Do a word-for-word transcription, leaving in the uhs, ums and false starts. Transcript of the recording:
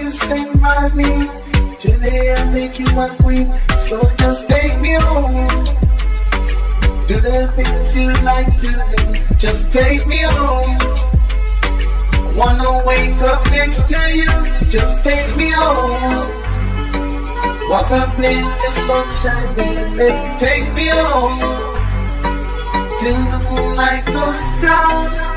you stand by me. Today I'll make you my queen, so just take me home. Do the things you like to do, just take me home. Wanna wake up next to you, just take me home. Walk up in the sunshine, baby, take me home. Till the moonlight goes down.